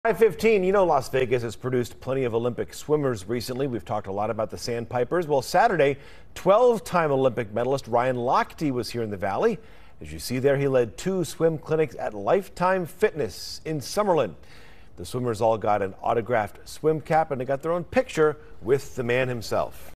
5:15, you know Las Vegas has produced plenty of Olympic swimmers recently. We've talked a lot about the Sandpipers. Well, Saturday, 12-time Olympic medalist Ryan Lochte was here in the Valley. As you see there, he led 2 swim clinics at Lifetime Fitness in Summerlin. The swimmers all got an autographed swim cap and they got their own picture with the man himself.